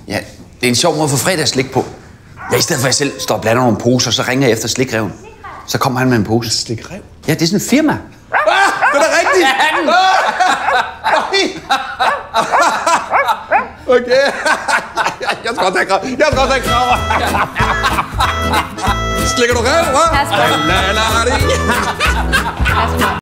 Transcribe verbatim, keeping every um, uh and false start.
Ja, det er en sjov måde at få fredagsslik på. Ja, i stedet for at jeg selv står og blander nogle poser, så ringer jeg efter slikreven. Så kommer han med en pose. Slikrev? Ja, det er sådan en firma. Ah, det er da rigtigt! Okay. Jeg skal godt have krav. Jeg skal godt have krav. Slikker du rev, hva'? Pas på. La, la, la, la. Pas på.